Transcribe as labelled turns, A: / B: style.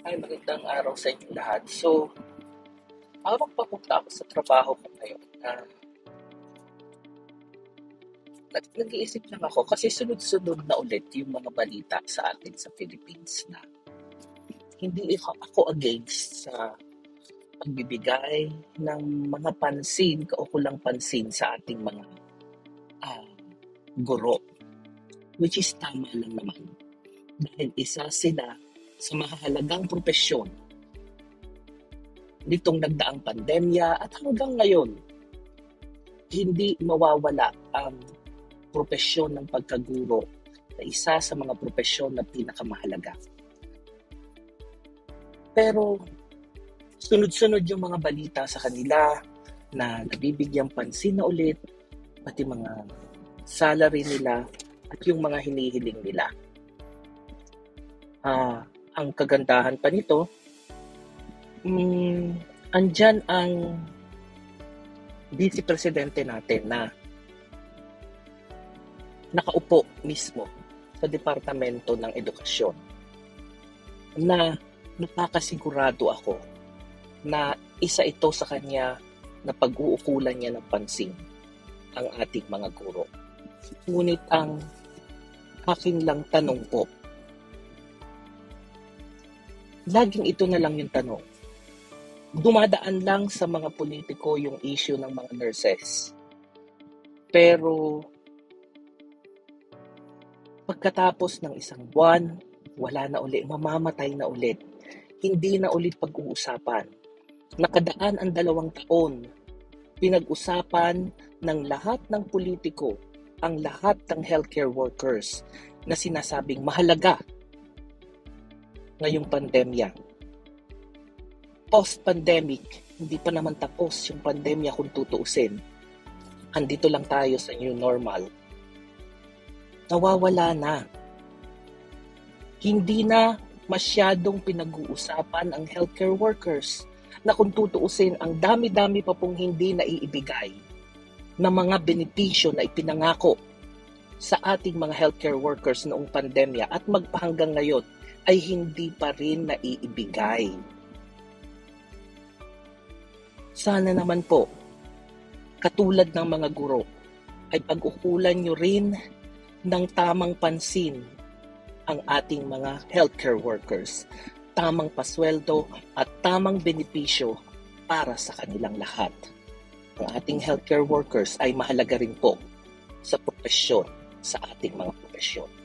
A: Ay, magandang araw sa inyo lahat. So, habang papunta ako sa trabaho ko ngayon, nag-iisip lang ako kasi sunod-sunod na ulit yung mga balita sa atin sa Philippines na hindi ako against sa pagbibigay ng mga pansin, kaukulang pansin sa ating mga ah, guro, which is tama lang naman. Dahil isa sila sa mahalagang propesyon nitong nagdaang pandemya at hanggang ngayon, hindi mawawala ang propesyon ng pagkaguro na isa sa mga propesyon na pinakamahalaga. Pero sunod-sunod yung mga balita sa kanila na nabibigyang pansin na ulit, pati mga salary nila at yung mga hinihiling nila. Ang kagandahan pa nito, andyan ang vice presidente natin na nakaupo mismo sa Departamento ng Edukasyon na nakakasigurado ako na isa ito sa kanya na pag-uukulan niya ng pansin ang ating mga guro. Ngunit ang aking lang tanong po, laging ito na lang yung tanong. Dumadaan lang sa mga politiko yung issue ng mga nurses. Pero pagkatapos ng isang buwan, wala na ulit, mamamatay na ulit. Hindi na ulit pag-uusapan. Nakadaan ang 2 taon, pinag-usapan ng lahat ng politiko, ang lahat ng healthcare workers na sinasabing mahalaga ngayong pandemya. Post-pandemic, hindi pa naman tapos yung pandemya kung tutuusin. Andito lang tayo sa new normal. Nawawala na. Hindi na masyadong pinag-uusapan ang healthcare workers na kung tutuusin ang dami-dami pa pong hindi naiibigay na mga benepisyo na ipinangako sa ating mga healthcare workers noong pandemya at magpahanggang ngayon ay hindi pa rin naiibigay. Sana naman po, katulad ng mga guro, ay pag-ukulan nyo rin ng tamang pansin ang ating mga healthcare workers, tamang pasweldo at tamang benepisyo para sa kanilang lahat. Ang ating healthcare workers ay mahalaga rin po sa propesyon, sa ating mga propesyon.